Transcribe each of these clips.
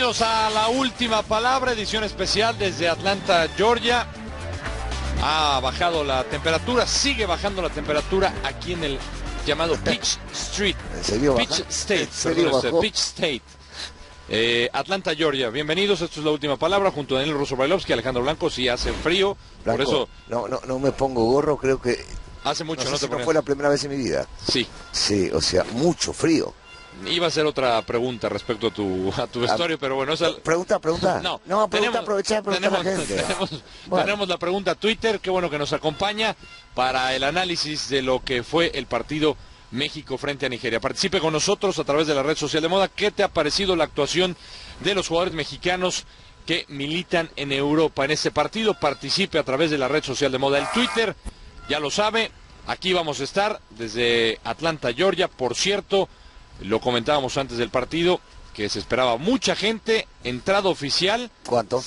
Bienvenidos a La Última Palabra, edición especial desde Atlanta, Georgia. Ha bajado la temperatura, sigue bajando la temperatura aquí en el llamado Peach Street. ¿En serio baja? Peach State, ¿En serio perdón, bajó? Peach State. Atlanta, Georgia. Bienvenidos, esto es La Última Palabra junto a Daniel Russo Brailovsky, Alejandro Blanco. Si hace frío, Blanco, por eso no me pongo gorro, creo que hace mucho no no sé te si no pones. fue la primera vez en mi vida. Sí. Sí, o sea, mucho frío. Iba a hacer otra pregunta respecto a tu vestuario, pero bueno, esa... Pregunta. No, pregunta, aprovechar para preguntar a la gente. Tenemos la pregunta a Twitter, qué bueno que nos acompaña para el análisis de lo que fue el partido México frente a Nigeria. Participe con nosotros a través de la red social de Moda. ¿Qué te ha parecido la actuación de los jugadores mexicanos que militan en Europa en este partido? Participe a través de la red social de Moda. El Twitter, ya lo sabe, aquí vamos a estar desde Atlanta, Georgia. Por cierto, lo comentábamos antes del partido, que se esperaba mucha gente, entrada oficial. ¿Cuánto?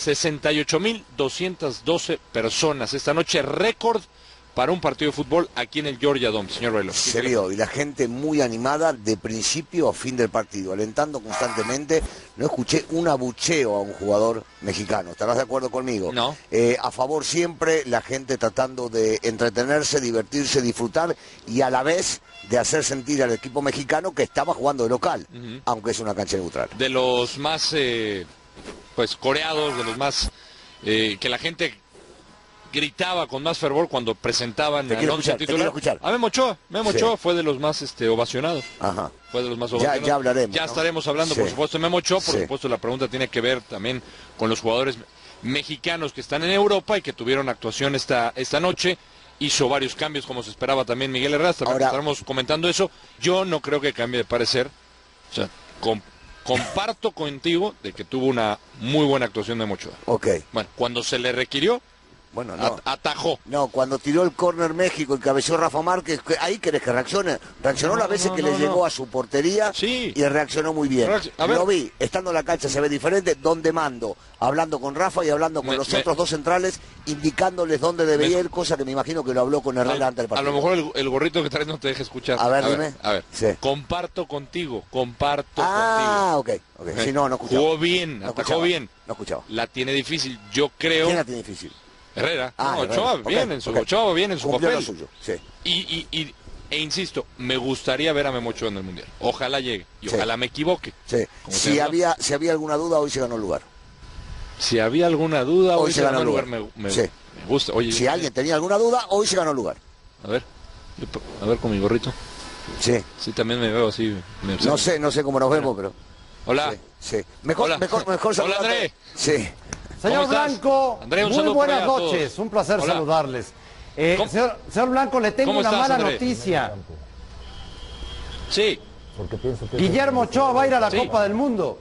68,212 personas. Esta noche récord para un partido de fútbol aquí en el Georgia Dome, señor Brailovsky. Se vio, y la gente muy animada de principio a fin del partido, alentando constantemente. No escuché un abucheo a un jugador mexicano, ¿estarás de acuerdo conmigo? No. A favor siempre, la gente tratando de entretenerse, divertirse, disfrutar, y a la vez de hacer sentir al equipo mexicano que estaba jugando de local, aunque es una cancha neutral. De los más coreados, de los más que la gente gritaba con más fervor cuando presentaban al once titular. A Memo Ochoa. Memo Ochoa fue de los más ovacionados. Ajá. Fue de los más ovacionados. Ya hablaremos. Ya ¿no? estaremos hablando, Sí. por supuesto, de Memo Ochoa. Por Sí. supuesto, la pregunta tiene que ver también con los jugadores mexicanos que están en Europa y que tuvieron actuación esta noche. Hizo varios cambios, como se esperaba también Miguel Herrera. También estaremos comentando eso. Yo no creo que cambie de parecer. O sea, comparto contigo de que tuvo una muy buena actuación de Memo Ochoa. Ok. Bueno, cuando se le requirió, Bueno, no. atajó. No, cuando tiró el córner México y cabeceó Rafa Márquez, ahí querés que reaccione. Reaccionó las veces que le llegó a su portería, Sí. y reaccionó muy bien. A ver. Lo vi, estando en la cancha se ve diferente, donde mando, hablando con Rafa y hablando con los otros dos centrales, indicándoles dónde debería ir, cosa que me imagino que lo habló con Herrera antes del A partido. lo mejor el gorrito que traes no te deja escuchar. A ver, dime. A ver, Sí. comparto contigo. Ok. Si no escuchaba. Jugó bien, No atajó escuchaba. bien. No escuchaba. La tiene difícil, yo creo. ¿Quién la tiene difícil? Herrera. No, Herrera. Ochoa Ok, bien en su, ok. Ochoa bien en su Cumplió papel. lo suyo, sí. E insisto, me gustaría ver a Memo Ochoa en el Mundial. Ojalá llegue y Sí. ojalá me equivoque. Sí. Como Si sea, había alguna duda, hoy se ganó el lugar. Si había alguna duda, hoy se ganó el lugar. Me Sí. gusta. Oye, Si alguien tenía alguna duda, hoy se ganó el lugar. a ver con mi gorrito. Sí. Sí, también me veo así. No sé cómo nos vemos, pero... Hola. Sí. Mejor Hola. saludarte. Hola, André. Sí. Señor ¿Cómo estás? Blanco, André, un muy saludo por buenas allá a todos. noches, un placer Hola. saludarles. ¿Cómo? Señor Blanco, le tengo ¿Cómo una estás, mala André? noticia. Sí. Guillermo Ochoa va a ir a la Sí. Copa del Mundo.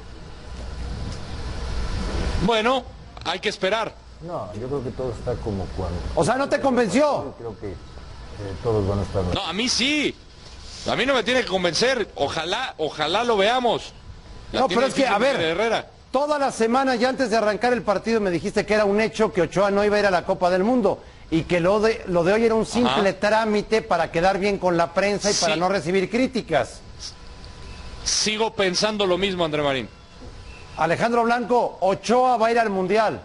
Bueno, hay que esperar. No, yo creo que todo está como cuando. O sea, ¿no te convenció? Creo que todos van a estar. No, a mí sí. A mí no me tiene que convencer. Ojalá lo veamos. La No, tiene pero es que, difícil a ver, Miguel Herrera. toda la semana y antes de arrancar el partido me dijiste que era un hecho que Ochoa no iba a ir a la Copa del Mundo y que lo de hoy era un simple trámite para quedar bien con la prensa y para Sí. no recibir críticas. Sigo pensando lo mismo, André Marín. Alejandro Blanco, Ochoa va a ir al Mundial.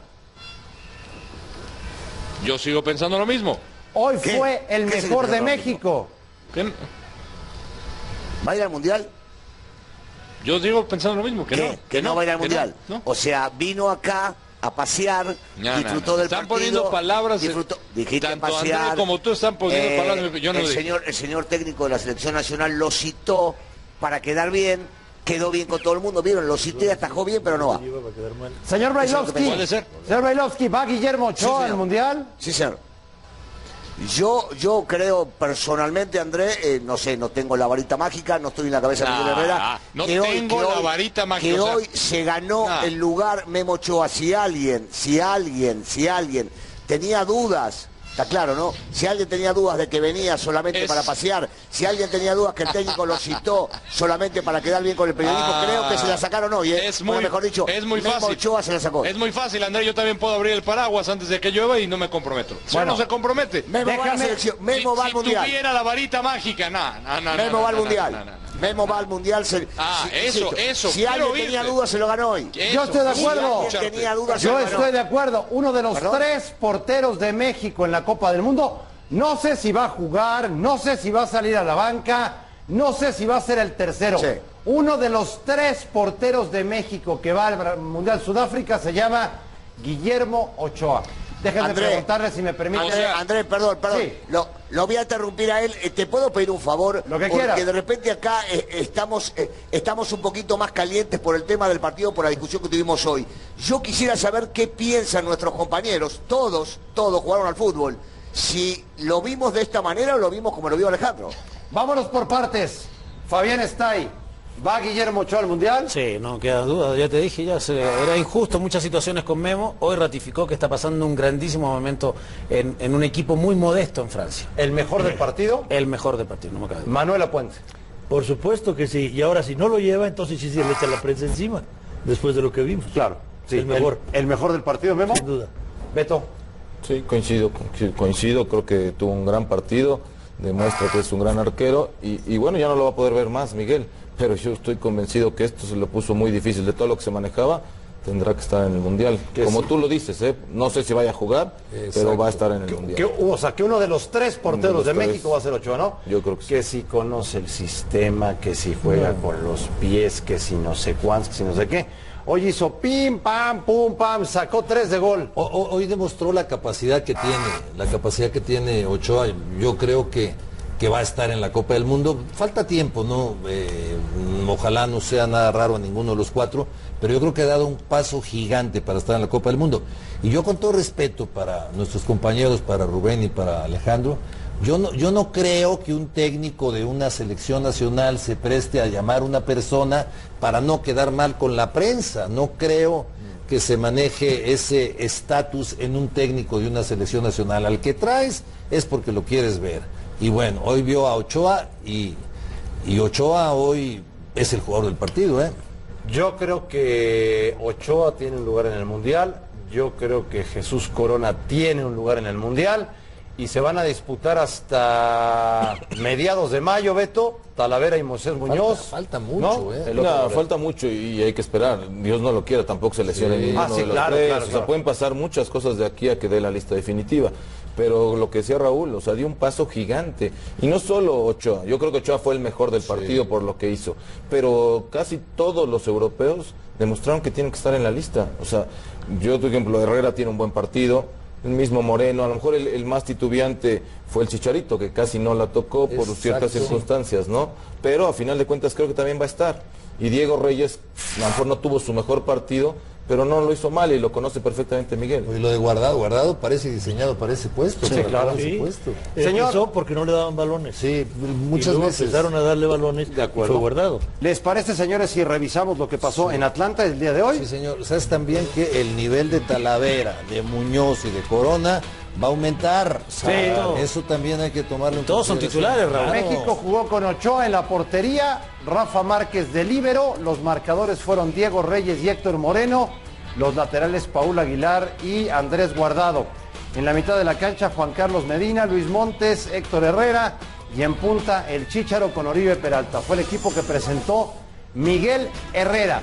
Yo sigo pensando lo mismo. Hoy ¿Qué? fue el ¿Qué mejor de significa lo mismo? México. ¿Qué? ¿Va a ir al Mundial? Yo sigo pensando lo mismo. Que no va a ir al que Mundial. no. O sea, vino acá a pasear, disfrutó del Están partido. poniendo palabras. Dijiste tanto pasear. André como tú están poniendo palabras. Yo no el, dije. el señor técnico de la Selección Nacional lo citó para quedar bien, quedó bien con todo el mundo. Vieron, lo cité, atajó bien, pero no va. Señor Brailovsky, Puede ser. señor Brailovsky, ¿va Guillermo Sí, Ochoa señor. al Mundial? Sí, señor. Yo creo personalmente, André, no sé, no tengo la varita mágica, no estoy en la cabeza de Miguel Herrera. no que tengo la varita mágica, Que o sea, hoy se ganó nah. el lugar Memo Ochoa. Si alguien tenía dudas, está claro, ¿no? Si alguien tenía dudas de que venía solamente para pasear, si alguien tenía dudas que el técnico lo citó solamente para quedar bien con el periodismo, creo que se la sacaron hoy, ¿eh? Es muy, mejor dicho, es muy Memo fácil. Ochoa se la sacó. Es muy fácil, André. Yo también puedo abrir el paraguas antes de que llueva y no me comprometo. Bueno, no se compromete. Memo va a la selección, Memo va al si Mundial. tuviera la varita mágica, no. Memo va al Mundial. Memo va al Mundial. Eso. Si alguien tenía dudas, se lo ganó hoy. Yo estoy de acuerdo. Si alguien tenía dudas, Yo estoy de acuerdo. Uno de los 3 porteros de México en la Copa del Mundo, no sé si va a jugar, no sé si va a salir a la banca, no sé si va a ser el tercero. Sí. Uno de los 3 porteros de México que va al Mundial Sudáfrica se llama Guillermo Ochoa. Déjenme preguntarle si me permite. Andrés, perdón. Sí. Lo voy a interrumpir a él. ¿Te puedo pedir un favor? Lo que Porque quiera. de repente acá estamos un poquito más calientes por el tema del partido, por la discusión que tuvimos hoy. Yo quisiera saber qué piensan nuestros compañeros. Todos jugaron al fútbol. Si lo vimos de esta manera o lo vimos como lo vio Alejandro. Vámonos por partes. Fabián está ahí. ¿Va Guillermo Ochoa al Mundial? Sí, no queda duda, ya te dije, era injusto muchas situaciones con Memo, hoy ratificó que está pasando un grandísimo momento en un equipo muy modesto en Francia. ¿El mejor del partido? El mejor del partido, no me cabe duda. Manuel Apuente. Por supuesto que sí, y ahora si no lo lleva, entonces sí se le echa la prensa encima, después de lo que vimos. Claro, sí, el mejor. El mejor del partido, Memo. Sin duda. Beto. Sí, coincido, creo que tuvo un gran partido, demuestra que es un gran arquero y bueno, ya no lo va a poder ver más Miguel, pero yo estoy convencido que esto se lo puso muy difícil. De todo lo que se manejaba, tendrá que estar en el Mundial. Como tú lo dices, no sé si vaya a jugar, pero va a estar en el Mundial. O sea, que uno de los 3 porteros de México va a ser Ochoa, ¿no? Yo creo que sí. Que si conoce el sistema, que si juega con los pies, que si no sé cuántos, que si no sé qué. Hoy hizo pim, pam, pum, pam, sacó 3 de gol. Hoy demostró la capacidad que tiene Ochoa. Yo creo que va a estar en la Copa del Mundo. Falta tiempo, ¿no? Ojalá no sea nada raro a ninguno de los 4, pero yo creo que ha dado un paso gigante para estar en la Copa del Mundo. Y yo, con todo respeto para nuestros compañeros, para Rubén y para Alejandro, yo no creo que un técnico de una selección nacional se preste a llamar a una persona para no quedar mal con la prensa. No creo que se maneje ese estatus en un técnico de una selección nacional. Al que traes es porque lo quieres ver. Y bueno, hoy vio a Ochoa y Ochoa hoy es el jugador del partido, ¿eh? Yo creo que Ochoa tiene un lugar en el Mundial. Yo creo que Jesús Corona tiene un lugar en el Mundial. Y se van a disputar hasta mediados de mayo, Beto, Talavera y Moisés Muñoz. Falta mucho, ¿no? No, falta mucho y hay que esperar. Dios no lo quiera, tampoco se lesione ninguno de los 3. Claro. O sea, pueden pasar muchas cosas de aquí a que dé la lista definitiva. Pero lo que decía Raúl, o sea, dio un paso gigante. Y no solo Ochoa, yo creo que Ochoa fue el mejor del partido por lo que hizo. Pero casi todos los europeos demostraron que tienen que estar en la lista. O sea, yo, por ejemplo, Herrera tiene un buen partido. El mismo Moreno, a lo mejor el más titubeante fue el Chicharito, que casi no la tocó por ciertas circunstancias, ¿no? Pero a final de cuentas creo que también va a estar. Y Diego Reyes, a lo mejor no tuvo su mejor partido, pero no lo hizo mal y lo conoce perfectamente Miguel. Y lo de Guardado parece diseñado para ese puesto. Sí, claro. Sí. Puesto. Señor, porque no le daban balones. Sí, muchas veces empezaron a darle balones. De acuerdo. Y fue Guardado. ¿Les parece, señores, si revisamos lo que pasó en Atlanta el día de hoy? Sí, señor. Sabes también que el nivel de Talavera, de Muñoz y de Corona va a aumentar. Sí. Eso también hay que tomarlo en Todos son titulares, Raúl. México jugó con Ochoa en la portería, Rafa Márquez de líbero, los marcadores fueron Diego Reyes y Héctor Moreno, los laterales Paul Aguilar y Andrés Guardado. En la mitad de la cancha Juan Carlos Medina, Luis Montes, Héctor Herrera y en punta el Chícharo con Oribe Peralta. Fue el equipo que presentó Miguel Herrera.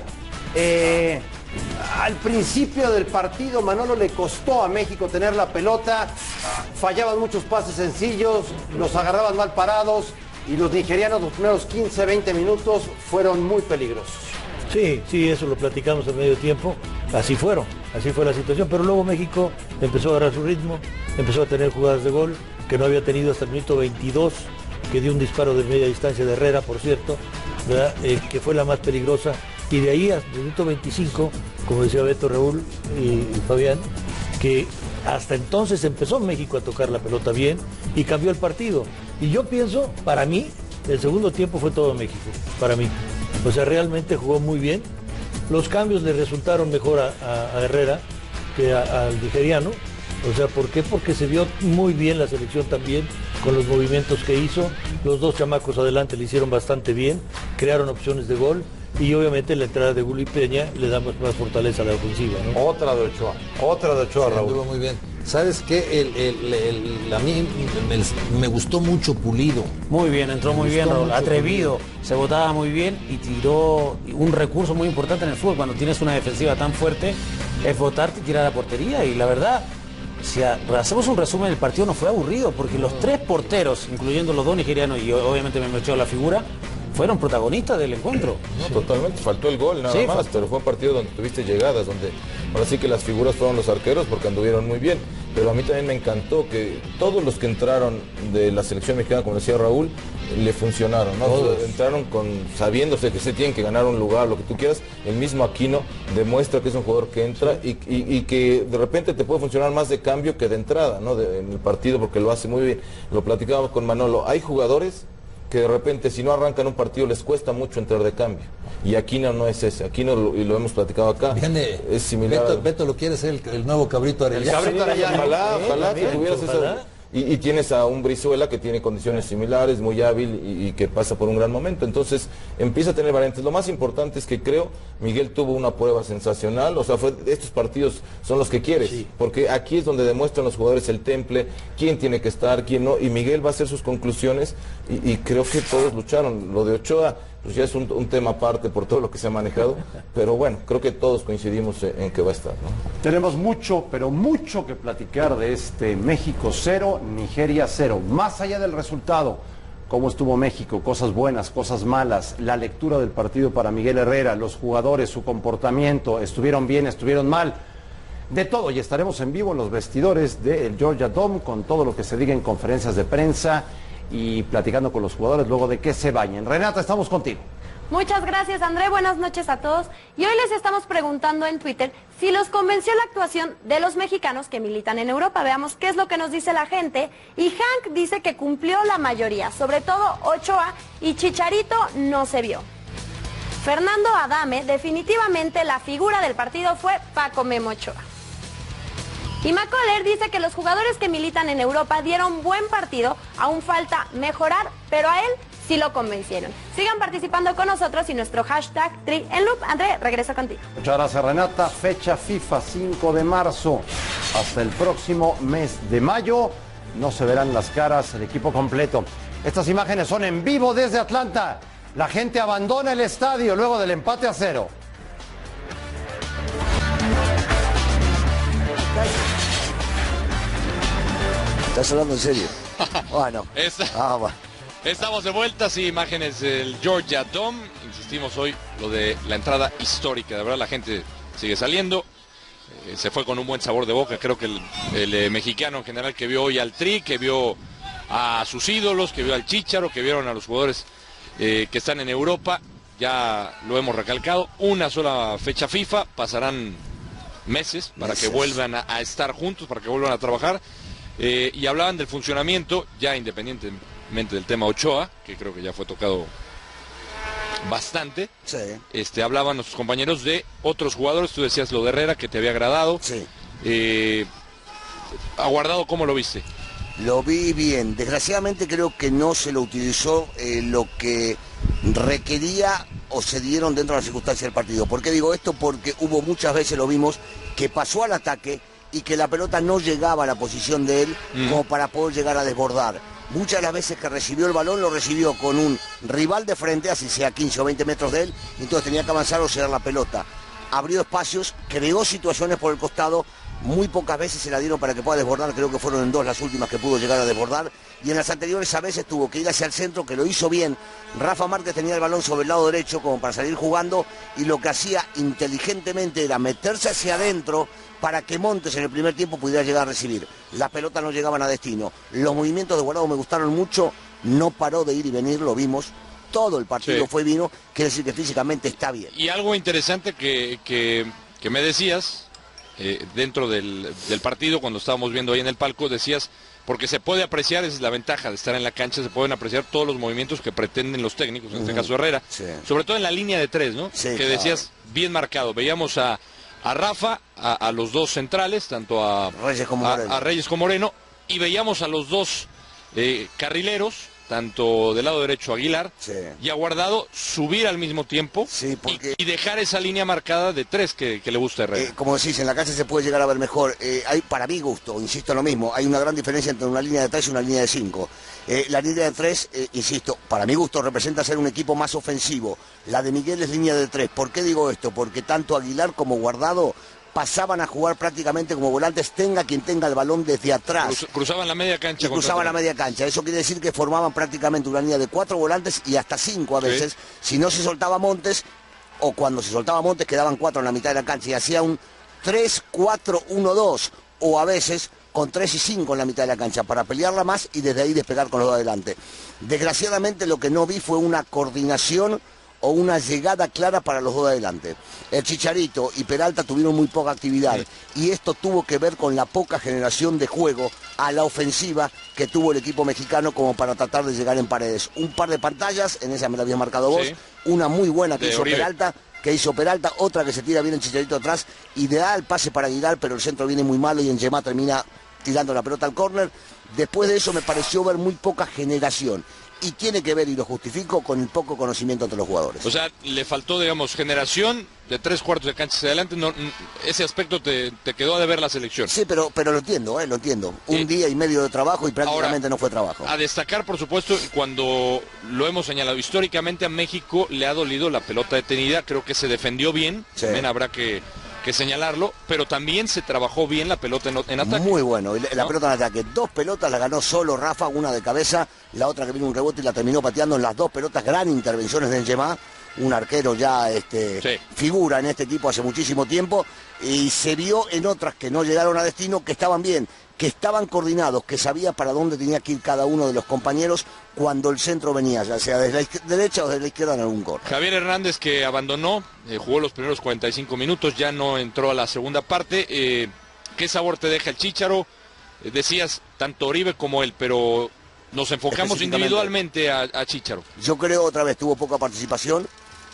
Al principio del partido, Manolo, le costó a México tener la pelota, fallaban muchos pases sencillos, los agarraban mal parados y los nigerianos los primeros 15, 20 minutos fueron muy peligrosos. Sí, eso lo platicamos a medio tiempo. Así fue la situación, pero luego México empezó a agarrar su ritmo, empezó a tener jugadas de gol que no había tenido hasta el minuto 22, que dio un disparo de media distancia de Herrera, por cierto, ¿verdad? Que fue la más peligrosa. Y de ahí hasta el minuto 25, como decía Beto, Raúl y Fabián, que hasta entonces empezó México a tocar la pelota bien y cambió el partido. Y yo pienso, para mí, el segundo tiempo fue todo México, para mí. O sea, realmente jugó muy bien. Los cambios le resultaron mejor a Herrera que al nigeriano. O sea, ¿por qué? Porque se vio muy bien la selección también con los movimientos que hizo. Los dos chamacos adelante le hicieron bastante bien, crearon opciones de gol. Y obviamente la entrada de Gulli Peña le da más fortaleza a la ofensiva, ¿no? Otra de Ochoa, Raúl. Anduvo muy bien. ¿Sabes qué? A mí me gustó mucho Pulido. Muy bien, entró muy bien, Raúl. Atrevido, se botaba muy bien y tiró un recurso muy importante en el fútbol. Cuando tienes una defensiva tan fuerte, es botarte y tirar a la portería. Y la verdad, si hacemos un resumen del partido, no fue aburrido, porque los 3 porteros, incluyendo los 2 nigerianos y obviamente me echó la figura, fueron protagonistas del encuentro. No, totalmente, faltó el gol nada más, pero fue un partido donde tuviste llegadas, donde ahora sí que las figuras fueron los arqueros porque anduvieron muy bien, pero a mí también me encantó que todos los que entraron de la selección mexicana, como decía Raúl, le funcionaron, ¿no? Entraron sabiéndose que se tienen que ganar un lugar, lo que tú quieras. El mismo Aquino demuestra que es un jugador que entra y que de repente te puede funcionar más de cambio que de entrada, ¿no? En el partido, porque lo hace muy bien. Lo platicábamos con Manolo, hay jugadores que de repente si no arrancan un partido les cuesta mucho entrar de cambio. Y Aquino no es ese. Aquino, y lo hemos platicado acá, es similar. Beto lo quiere ser el nuevo Cabrito Arellano. El Cabrito Arellano. Ojalá que tuvieras esa... Y tienes a un Brizuela que tiene condiciones similares, muy hábil y que pasa por un gran momento. Entonces empieza a tener variantes. Lo más importante es que creo Miguel tuvo una prueba sensacional. O sea, estos partidos son los que quieres. Sí. Porque aquí es donde demuestran los jugadores el temple, quién tiene que estar, quién no. Y Miguel va a hacer sus conclusiones y creo que todos lucharon. Lo de Ochoa pues ya es un tema aparte por todo lo que se ha manejado, pero bueno, creo que todos coincidimos en que va a estar, ¿no? Tenemos mucho, pero mucho que platicar de este México 0, Nigeria 0. Más allá del resultado, cómo estuvo México, cosas buenas, cosas malas, la lectura del partido para Miguel Herrera, los jugadores, su comportamiento, estuvieron bien, estuvieron mal, de todo. Y estaremos en vivo en los vestidores del Georgia Dome con todo lo que se diga en conferencias de prensa y platicando con los jugadores luego de que se bañen. Renata, estamos contigo. Muchas gracias, André. Buenas noches a todos. Y hoy les estamos preguntando en Twitter si los convenció la actuación de los mexicanos que militan en Europa. Veamos qué es lo que nos dice la gente. Y Hank dice que cumplió la mayoría, sobre todo Ochoa, y Chicharito no se vio. Fernando Adame, definitivamente la figura del partido fue Paco Memo Ochoa. Y Macoller dice que los jugadores que militan en Europa dieron buen partido, aún falta mejorar, pero a él sí lo convencieron. Sigan participando con nosotros y nuestro hashtag #TriEnLoop. André, regreso contigo. Muchas gracias, Renata. Fecha FIFA 5 de marzo. Hasta el próximo mes de mayo no se verán las caras, el equipo completo. Estas imágenes son en vivo desde Atlanta. La gente abandona el estadio luego del empate a 0. ¿Estás hablando en serio? Bueno. Bueno. Estamos de vuelta, sí, imágenes del Georgia Dome. Insistimos hoy, lo de la entrada histórica. De verdad, la gente sigue saliendo. Se fue con un buen sabor de boca. Creo que el mexicano en general que vio hoy al Tri, que vio a sus ídolos, que vio al Chícharo, que vieron a los jugadores que están en Europa, ya lo hemos recalcado. Una sola fecha FIFA, pasarán meses para que vuelvan a estar juntos, para que vuelvan a trabajar. Y hablaban del funcionamiento, ya independientemente del tema Ochoa, que creo que ya fue tocado bastante. Sí. Hablaban nuestros compañeros de otros jugadores. Tú decías lo de Herrera, que te había agradado. Sí. ¿A Guardado cómo lo viste? Lo vi bien. Desgraciadamente creo que no se lo utilizó lo que requería o se dieron dentro de las circunstancias del partido. ¿Por qué digo esto? Porque hubo muchas veces, lo vimos, que pasó al ataque y que la pelota no llegaba a la posición de él como para poder llegar a desbordar. Muchas de las veces que recibió el balón, lo recibió con un rival de frente, así sea 15 o 20 metros de él, y entonces tenía que avanzar o cerrar la pelota. Abrió espacios, creó situaciones por el costado, muy pocas veces se la dieron para que pueda desbordar, creo que fueron en 2 las últimas que pudo llegar a desbordar, y en las anteriores a veces tuvo que ir hacia el centro, que lo hizo bien. Rafa Márquez tenía el balón sobre el lado derecho como para salir jugando, y lo que hacía inteligentemente era meterse hacia adentro para que Montes en el primer tiempo pudiera llegar a recibir. Las pelotas no llegaban a destino. Los movimientos de Guardado me gustaron mucho, no paró de ir y venir, lo vimos. Todo el partido fue vino, quiere decir que físicamente está bien. Y algo interesante que me decías, dentro del partido, cuando estábamos viendo ahí en el palco, decías, porque se puede apreciar, esa es la ventaja de estar en la cancha, se pueden apreciar todos los movimientos que pretenden los técnicos, en este caso Herrera, sobre todo en la línea de 3, ¿no? Sí, que decías, bien marcado. Veíamos a Rafa, a los dos centrales, tanto a Reyes como Moreno, y veíamos a los dos carrileros tanto del lado derecho a Aguilar y a Guardado, subir al mismo tiempo y dejar esa línea marcada de 3 que le gusta a Herrera. Como decís, en la cancha se puede llegar a ver mejor. Hay, para mi gusto, insisto en lo mismo, hay una gran diferencia entre una línea de 3 y una línea de 5. La línea de 3, insisto, para mi gusto representa ser un equipo más ofensivo. La de Miguel es línea de 3. ¿Por qué digo esto? Porque tanto Aguilar como Guardado pasaban a jugar prácticamente como volantes, tenga quien tenga el balón desde atrás. Cruzaban la media cancha. Cruzaban la media cancha. Eso quiere decir que formaban prácticamente una línea de 4 volantes y hasta 5 a veces. Si no se soltaba Montes, o cuando se soltaba Montes quedaban 4 en la mitad de la cancha y hacía un 3-4-1-2, o a veces con 3 y 5 en la mitad de la cancha para pelearla más y desde ahí despegar con los dos adelante. Desgraciadamente lo que no vi fue una coordinación o una llegada clara para los dos de adelante. El Chicharito y Peralta tuvieron muy poca actividad y esto tuvo que ver con la poca generación de juego a la ofensiva que tuvo el equipo mexicano como para tratar de llegar en paredes. Un par de pantallas, en esa me la habías marcado vos, una muy buena que hizo Peralta, otra que se tira bien el Chicharito atrás, ideal pase para Aguilar, pero el centro viene muy malo y Engemá termina tirando la pelota al córner. Después de eso me pareció ver muy poca generación. Y tiene que ver, y lo justifico, con el poco conocimiento entre los jugadores. O sea, le faltó, digamos, generación de 3/4 de cancha hacia adelante. No, ese aspecto te quedó a deber la selección. Sí, pero lo entiendo, lo entiendo. Un día y medio de trabajo y prácticamente no fue trabajo. A destacar, por supuesto, cuando lo hemos señalado, históricamente a México le ha dolido la pelota detenida. Creo que se defendió bien, también habrá que señalarlo, pero también se trabajó bien la pelota en ataque. Muy bueno, la pelota en ataque. 2 pelotas la ganó solo Rafa, una de cabeza, la otra que vino un rebote y la terminó pateando en las 2 pelotas. Gran intervenciones de Engemá, un arquero ya figura en este equipo hace muchísimo tiempo, y se vio en otras que no llegaron a destino, que estaban bien, que estaban coordinados, que sabía para dónde tenía que ir cada uno de los compañeros cuando el centro venía, ya sea desde la derecha o desde la izquierda en algún gol. Javier Hernández, que abandonó, jugó los primeros 45 minutos, ya no entró a la segunda parte. ¿Qué sabor te deja el Chícharo? Decías, tanto Oribe como él, pero nos enfocamos individualmente a Chícharo. Yo creo, otra vez, tuvo poca participación,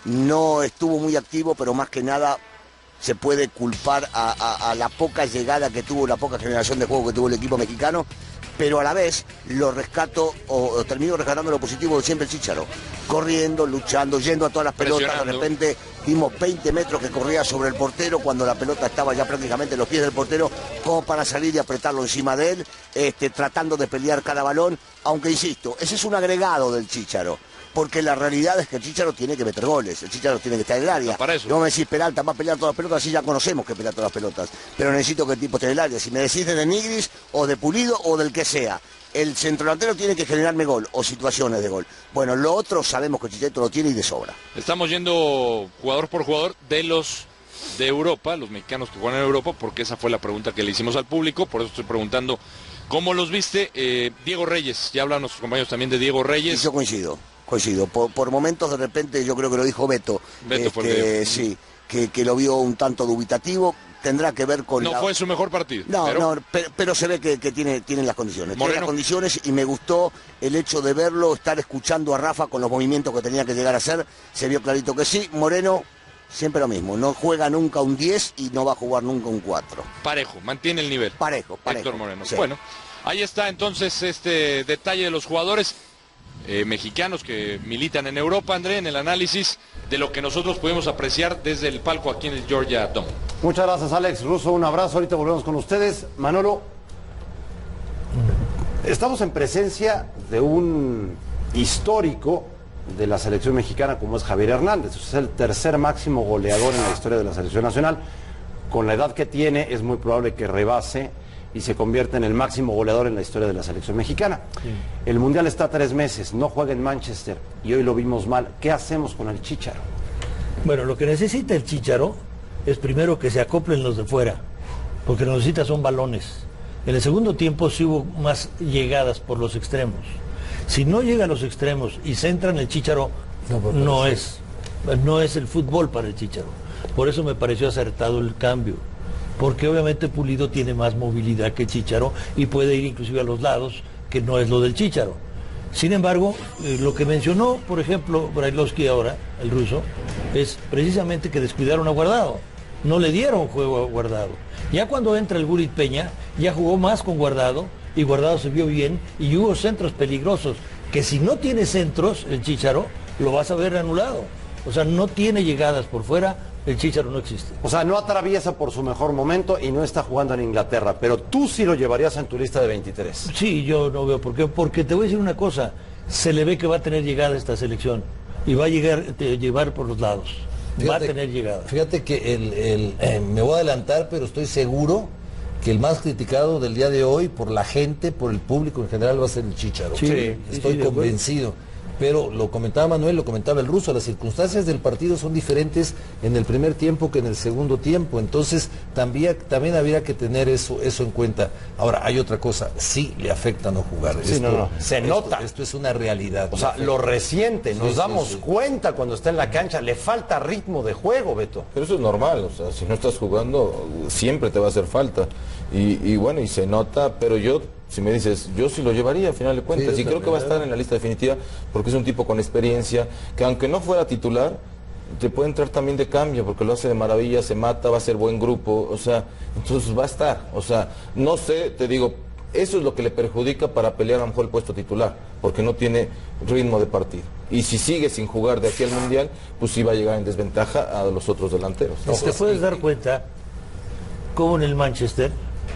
no estuvo muy activo, pero más que nada se puede culpar a la poca llegada que tuvo, la poca generación de juego que tuvo el equipo mexicano, pero a la vez lo rescato, o termino rescatando lo positivo de siempre el Chícharo, corriendo, luchando, yendo a todas las pelotas. De repente vimos 20 metros que corría sobre el portero cuando la pelota estaba ya prácticamente en los pies del portero, como para salir y apretarlo encima de él, tratando de pelear cada balón, aunque insisto, ese es un agregado del Chícharo. Porque la realidad es que el Chícharo tiene que meter goles, el Chícharo tiene que estar en el área. Para eso. No me decís Peralta va a pelear todas las pelotas, así ya conocemos que pelea todas las pelotas. Pero necesito que el tipo esté en el área. Si me decís de Nigris o de Pulido o del que sea, el centrodelantero tiene que generarme gol o situaciones de gol. Bueno, lo otro sabemos que el Chicharito lo tiene y de sobra. Estamos yendo jugador por jugador de los de Europa, los mexicanos que juegan en Europa, porque esa fue la pregunta que le hicimos al público, por eso estoy preguntando cómo los viste. Diego Reyes, ya hablan nuestros compañeros también de Diego Reyes. Y yo coincido. Por momentos de repente, yo creo que lo dijo Beto, sí, que lo vio un tanto dubitativo, tendrá que ver con... No fue su mejor partido. Pero se ve que tiene las condiciones. Tiene las condiciones y me gustó el hecho de verlo, estar escuchando a Rafa con los movimientos que tenía que llegar a hacer, se vio clarito que sí. Moreno, siempre lo mismo, no juega nunca un 10 y no va a jugar nunca un 4. Parejo, mantiene el nivel. Parejo. Héctor Moreno. Sí. Bueno, ahí está entonces este detalle de los jugadores mexicanos que militan en Europa, André, en el análisis de lo que nosotros pudimos apreciar desde el palco aquí en el Georgia Dome. Muchas gracias, Alex Russo, un abrazo, ahorita volvemos con ustedes. Manolo, estamos en presencia de un histórico de la selección mexicana como es Javier Hernández. Es el tercer máximo goleador en la historia de la selección nacional. Con la edad que tiene es muy probable que rebase y se convierte en el máximo goleador en la historia de la selección mexicana. Sí. El Mundial está a 3 meses, no juega en Manchester y hoy lo vimos mal. ¿Qué hacemos con el Chícharo? Bueno, lo que necesita el Chícharo es primero que se acoplen los de fuera, porque lo que necesita son balones. En el segundo tiempo sí hubo más llegadas por los extremos. Si no llega a los extremos y centran el Chícharo, no es el fútbol para el Chícharo. Por eso me pareció acertado el cambio, porque obviamente Pulido tiene más movilidad que Chícharo y puede ir inclusive a los lados, que no es lo del Chícharo. Sin embargo, lo que mencionó, por ejemplo, Brailovsky ahora, el ruso, es precisamente que descuidaron a Guardado. No le dieron juego a Guardado. Ya cuando entra el Gurit Peña, ya jugó más con Guardado, y Guardado se vio bien, y hubo centros peligrosos que si no tiene centros, el Chícharo, lo vas a ver anulado. O sea, no tiene llegadas por fuera, el Chícharo no existe. O sea, no atraviesa por su mejor momento y no está jugando en Inglaterra, pero tú sí lo llevarías en tu lista de 23. Sí, yo no veo por qué, porque te voy a decir una cosa, se le ve que va a tener llegada esta selección y va a llevar por los lados. Va a tener llegada. Fíjate que me voy a adelantar, pero estoy seguro que el más criticado del día de hoy por la gente, por el público en general, va a ser el Chícharo. Sí, estoy convencido. Pero lo comentaba Manuel, lo comentaba el ruso, las circunstancias del partido son diferentes en el primer tiempo que en el segundo tiempo, entonces también habría que tener eso en cuenta. Ahora, hay otra cosa, sí le afecta no jugar. Sí, se nota. Esto es una realidad. O sea, lo reciente, nos damos cuenta cuando está en la cancha, le falta ritmo de juego, Beto. Pero eso es normal, o sea, si no estás jugando, siempre te va a hacer falta. Y bueno, y se nota, pero si me dices, yo sí lo llevaría a final de cuentas, y creo que va a estar en la lista definitiva, porque es un tipo con experiencia, que aunque no fuera titular, te puede entrar también de cambio, porque lo hace de maravilla, se mata, va a ser buen grupo, o sea, entonces va a estar, o sea, no sé, te digo, eso es lo que le perjudica para pelear a lo mejor el puesto titular, porque no tiene ritmo de partido. Y si sigue sin jugar de aquí al Mundial, pues sí va a llegar en desventaja a los otros delanteros. Te puedes dar cuenta cómo en el Manchester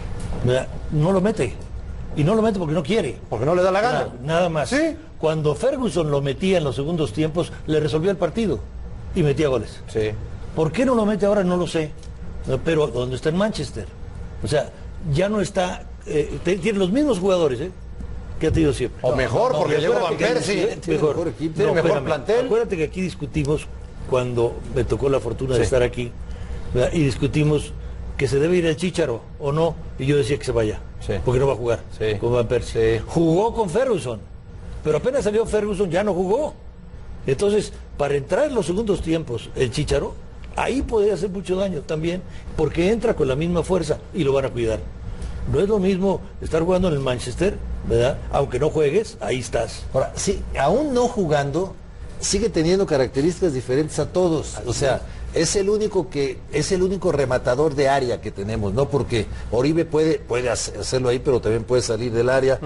no lo mete. Y no lo mete porque no quiere. Porque no le da la gana. Nada más. ¿Sí? Cuando Ferguson lo metía en los segundos tiempos, le resolvía el partido y metía goles. Sí. ¿Por qué no lo mete ahora? No lo sé. Pero ¿dónde está en Manchester? O sea, ya no está... tiene los mismos jugadores, que ha tenido siempre. O mejor, porque llegó Van Persie. Mejor equipo. Tiene mejor plantel. Acuérdate que aquí discutimos, cuando me tocó la fortuna de estar aquí, y discutimos que se debe ir el Chícharo o no, y yo decía que se vaya, porque no va a jugar con Van Persie. Jugó con Ferguson, pero apenas salió Ferguson ya no jugó. Entonces, para entrar en los segundos tiempos, el Chícharo, ahí podría hacer mucho daño también, porque entra con la misma fuerza y lo van a cuidar. No es lo mismo estar jugando en el Manchester, ¿verdad? Aunque no juegues, ahí estás. Ahora, sí, aún no jugando, sigue teniendo características diferentes a todos. O sea, es el único rematador de área que tenemos, ¿no? Porque Oribe puede hacerlo ahí, pero también puede salir del área.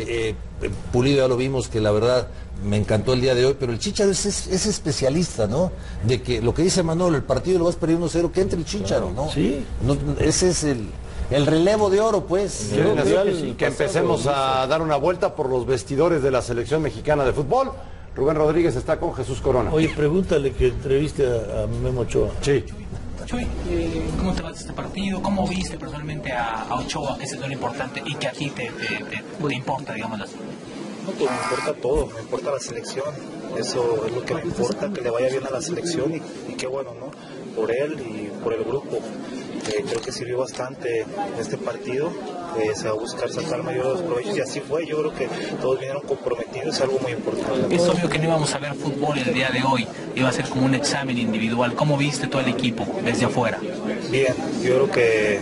Pulido ya lo vimos, que la verdad me encantó el día de hoy, pero el Chícharo es especialista, ¿no? De que lo que dice Manolo, el partido lo vas a perder 1-0, que entre el Chícharo, ¿no? Sí. No, ese es el relevo de oro, pues. Que empecemos a dar una vuelta por los vestidores de la selección mexicana de fútbol. Rubén Rodríguez está con Jesús Corona. Oye, pregúntale que entreviste a Memo Ochoa. Sí. Chuy, ¿cómo te va este partido? ¿Cómo viste personalmente a Ochoa, que es lo importante y que a ti te importa, digamos así? No, pues me importa todo, me importa la selección, eso es lo que me importa, que le vaya bien a la selección y qué bueno, ¿no? Por él y por el grupo. Creo que sirvió bastante este partido, se va a buscar sacar mayores provechos y así fue. Yo creo que todos vinieron comprometidos, es algo muy importante. Es obvio que no íbamos a ver fútbol el día de hoy, iba a ser como un examen individual. ¿Cómo viste todo el equipo desde afuera? Bien, yo creo que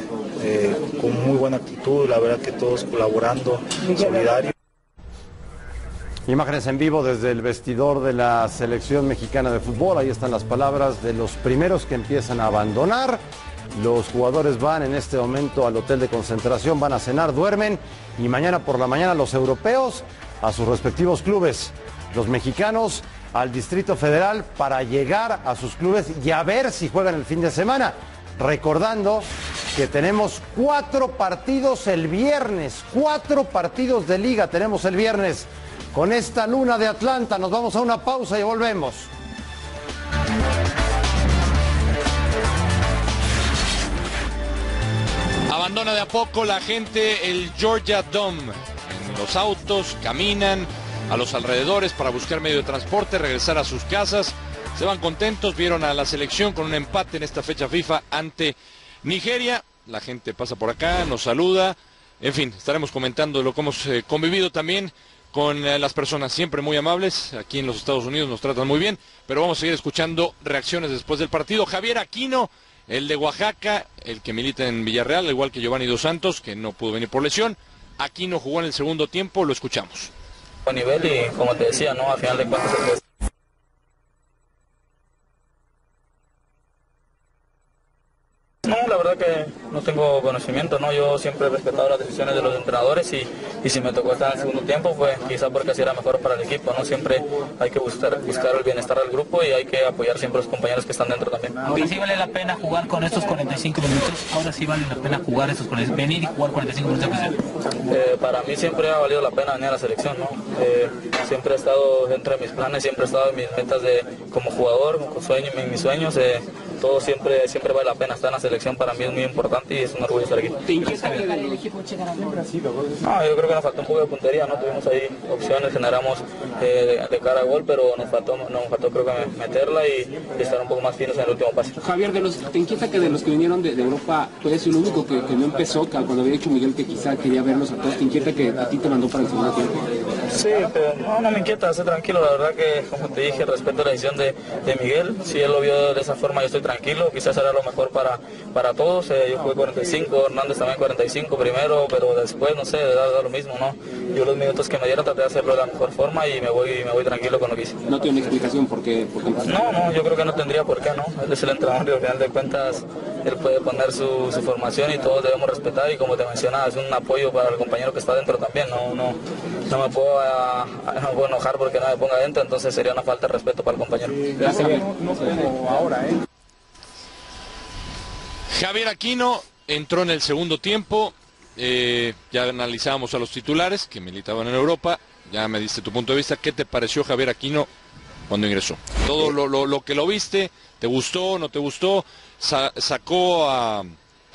con muy buena actitud, la verdad que todos colaborando, solidarios. Imágenes en vivo desde el vestidor de la selección mexicana de fútbol. Ahí están las palabras de los primeros que empiezan a abandonar. Los jugadores van en este momento al hotel de concentración, van a cenar, duermen y mañana por la mañana los europeos a sus respectivos clubes. Los mexicanos al Distrito Federal para llegar a sus clubes y a ver si juegan el fin de semana. Recordando que tenemos 4 partidos el viernes, 4 partidos de liga tenemos el viernes. Con esta luna de Atlanta nos vamos a una pausa y volvemos. Abandona de a poco la gente el Georgia Dome. En los autos caminan a los alrededores para buscar medio de transporte, regresar a sus casas. Se van contentos, vieron a la selección con un empate en esta fecha FIFA ante Nigeria. La gente pasa por acá, nos saluda. En fin, estaremos comentando lo que hemos convivido también con las personas siempre muy amables. Aquí en los Estados Unidos nos tratan muy bien, pero vamos a seguir escuchando reacciones después del partido. Javier Aquino, el de Oaxaca, el que milita en Villarreal, igual que Giovanni Dos Santos, que no pudo venir por lesión. Aquino jugó en el segundo tiempo, lo escuchamos. A nivel y como te decía, ¿no? A final de cuentas no, la verdad que no tengo conocimiento, ¿no? Yo siempre he respetado las decisiones de los entrenadores y si me tocó estar en el segundo tiempo, pues quizá porque así era mejor para el equipo, ¿no? Siempre hay que buscar el bienestar del grupo y hay que apoyar siempre a los compañeros que están dentro también. Aunque sí vale la pena jugar con estos 45 minutos, ahora sí vale la pena jugar estos 45, venir y jugar 45 minutos. Para mí siempre ha valido la pena venir a la selección, ¿no? Siempre he estado dentro de mis planes, siempre he estado en mis metas como jugador, en mis sueños. Todo siempre vale la pena estar en la selección, para mí es muy importante y es un orgullo estar aquí. ¿Te inquieta que el equipo checara siempre ha sido? No, yo creo que nos faltó un poco de puntería, no tuvimos ahí opciones, generamos de cara a gol, pero nos faltó creo que meterla y estar un poco más finos en el último pase. Javier, ¿te inquieta que de los que vinieron de Europa, tú eres el único que no empezó, que cuando había dicho Miguel que quizá quería verlos a todos, ¿te inquieta que a ti te mandó para el segundo tiempo? Sí, pero no me inquieta, estoy tranquilo, la verdad que, como te dije, respeto la decisión de Miguel, si él lo vio de esa forma yo estoy tranquilo, quizás era lo mejor para todos, yo jugué 45, Hernández también 45 primero, pero después, no sé, da lo mismo, ¿no? Yo los minutos que me dieron traté de hacerlo de la mejor forma y me voy tranquilo con lo que hice. ¿No tiene una explicación por qué? No, yo creo que no tendría por qué, ¿no? Él es el entrenador y al final de cuentas él puede poner su formación y todos debemos respetar y como te mencionaba, es un apoyo para el compañero que está dentro también, no me puedo enojar porque no me ponga dentro, entonces sería una falta de respeto para el compañero. No como ahora, Javier Aquino entró en el segundo tiempo, ya analizábamos a los titulares que militaban en Europa, ya me diste tu punto de vista. ¿Qué te pareció Javier Aquino cuando ingresó? Todo lo que lo viste, ¿te gustó, no te gustó? Sacó a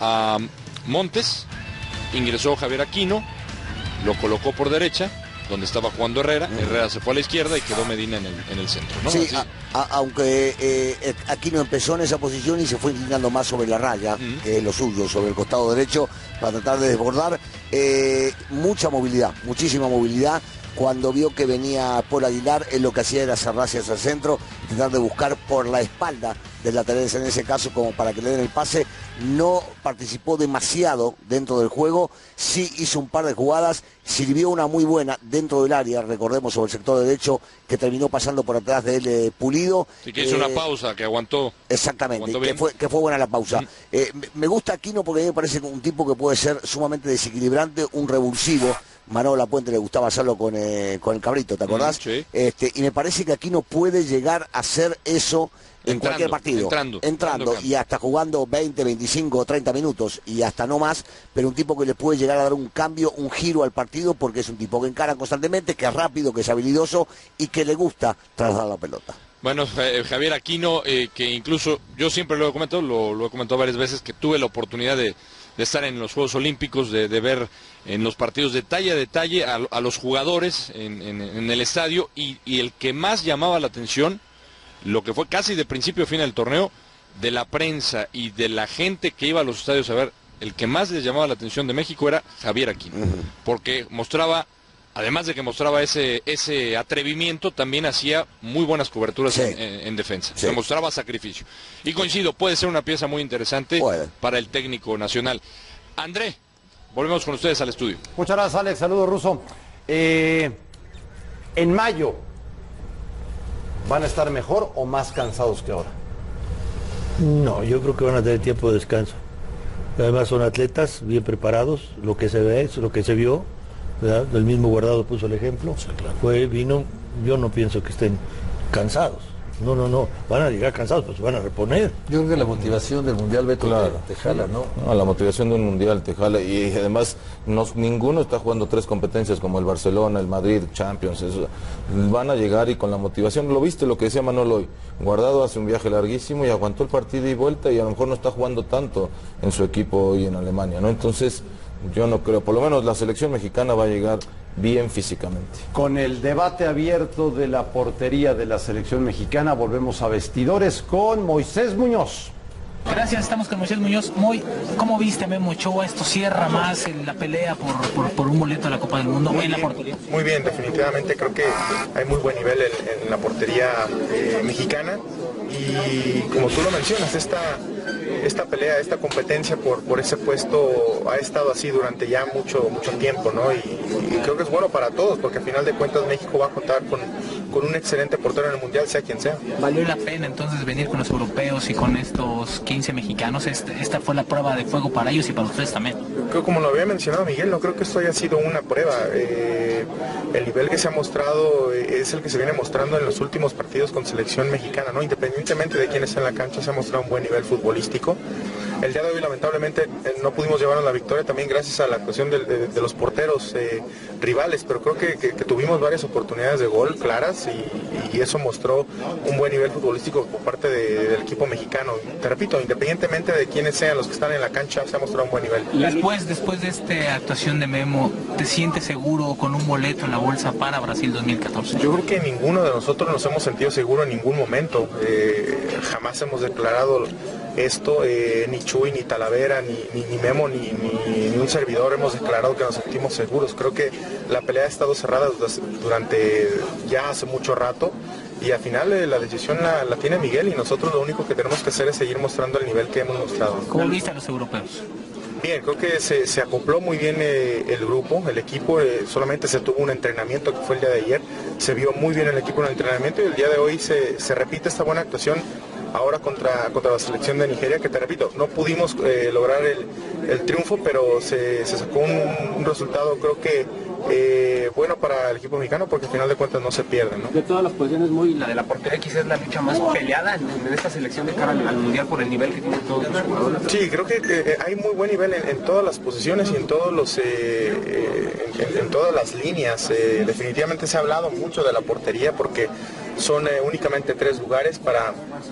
Montes, ingresó Javier Aquino, lo colocó por derecha, donde estaba jugando Herrera se fue a la izquierda y quedó Medina en el centro, ¿no? Sí, aunque Aquino empezó en esa posición y se fue inclinando más sobre la raya, que es lo suyo, sobre el costado derecho, para tratar de desbordar. Mucha movilidad, muchísima movilidad. Cuando vio que venía Paul Aguilar, él lo que hacía era cerrarse hacia el centro, tratar de buscar por la espalda del lateral en ese caso como para que le den el pase. No participó demasiado dentro del juego, sí hizo un par de jugadas, sirvió una muy buena dentro del área, recordemos, sobre el sector derecho, que terminó pasando por atrás de él Pulido. Sí, que hizo una pausa, que aguantó. Exactamente, que fue buena la pausa. Me gusta Aquino porque a mí me parece un tipo que puede ser sumamente desequilibrante, un revulsivo. Manolo Lapuente le gustaba hacerlo con el Cabrito, ¿te acordás? Sí. Y me parece que Aquino puede llegar a hacer eso en cualquier partido. Entrando y hasta jugando 20, 25, 30 minutos y hasta no más, pero un tipo que le puede llegar a dar un cambio, un giro al partido, porque es un tipo que encara constantemente, que es rápido, que es habilidoso y que le gusta trasladar la pelota. Bueno, Javier Aquino, que incluso yo siempre lo he comentado varias veces, que tuve la oportunidad de estar en los Juegos Olímpicos, de ver en los partidos detalle a detalle a los jugadores en el estadio, y el que más llamaba la atención, lo que fue casi de principio a fin del torneo, de la prensa y de la gente que iba a los estadios a ver, el que más les llamaba la atención de México era Javier Aquino, porque mostraba, además de que mostraba ese atrevimiento, también hacía muy buenas coberturas en defensa. Se mostraba sacrificio. Y coincido, puede ser una pieza muy interesante para el técnico nacional. André, volvemos con ustedes al estudio. Muchas gracias, Alex. Saludos, Ruso. En mayo, ¿van a estar mejor o más cansados que ahora? No, yo creo que van a tener tiempo de descanso. Además son atletas bien preparados, lo que se ve, lo que se vio. ¿Verdad? El mismo Guardado puso el ejemplo, sí, claro. Vino, yo no pienso que estén cansados, no, van a llegar cansados, pues se van a reponer. Yo creo que la motivación del Mundial, Beto, te jala, ¿no? La motivación de un Mundial te jala, y además ninguno está jugando 3 competencias como el Barcelona, el Madrid, Champions, van a llegar y con la motivación, lo viste lo que decía Manolo hoy, Guardado hace un viaje larguísimo y aguantó el partido y vuelta y a lo mejor no está jugando tanto en su equipo hoy en Alemania, ¿no? Entonces, yo no creo, por lo menos la selección mexicana va a llegar bien físicamente. Con el debate abierto de la portería de la selección mexicana, volvemos a vestidores con Moisés Muñoz. Gracias, estamos con Moisés Muñoz. ¿Cómo viste Memo Ochoa? ¿Esto cierra más la pelea por un boleto a la Copa del Mundo en la portería? Muy bien, definitivamente creo que hay muy buen nivel en la portería mexicana y como tú lo mencionas, esta pelea, esta competencia por ese puesto ha estado así durante ya mucho tiempo, ¿no? Y creo que es bueno para todos porque al final de cuentas México va a contar un excelente portero en el Mundial, sea quien sea. ¿Valió la pena entonces venir con los europeos y con estos 15 mexicanos? Esta fue la prueba de fuego para ellos y para ustedes también. Creo, como lo había mencionado Miguel, no creo que esto haya sido una prueba. El nivel que se ha mostrado es el que se viene mostrando en los últimos partidos con selección mexicana, ¿no? Independientemente de quién está en la cancha, se ha mostrado un buen nivel futbolístico. El día de hoy lamentablemente no pudimos llevarnos la victoria, también gracias a la actuación de los porteros rivales, pero creo que tuvimos varias oportunidades de gol claras y eso mostró un buen nivel futbolístico por parte del equipo mexicano. Te repito, independientemente de quiénes sean los que están en la cancha, se ha mostrado un buen nivel. Después de esta actuación de Memo, ¿te sientes seguro con un boleto en la bolsa para Brasil 2014? Yo creo que ninguno de nosotros nos hemos sentido seguros en ningún momento. Jamás hemos declarado esto, ni Chuy, ni Talavera, ni Memo, ni un servidor hemos declarado que nos sentimos seguros. Creo que la pelea ha estado cerrada durante ya hace mucho rato y al final la decisión la tiene Miguel y nosotros lo único que tenemos que hacer es seguir mostrando el nivel que hemos mostrado. ¿Cómo viste a los europeos? Bien, creo que se acopló muy bien el grupo, el equipo, solamente se tuvo un entrenamiento que fue el día de ayer, se vio muy bien el equipo en el entrenamiento y el día de hoy se repite esta buena actuación ahora contra la selección de Nigeria, que te repito, no pudimos lograr el triunfo, pero se sacó un resultado creo que bueno para el equipo mexicano porque al final de cuentas no se pierde, ¿no? De todas las posiciones, la de la portería quizás es la lucha más peleada en esta selección de cara al Mundial por el nivel que tienen todos los jugadores. Sí, creo que hay muy buen nivel en todas las posiciones y en todos los en todas las líneas. Definitivamente se ha hablado mucho de la portería porque son únicamente 3 lugares para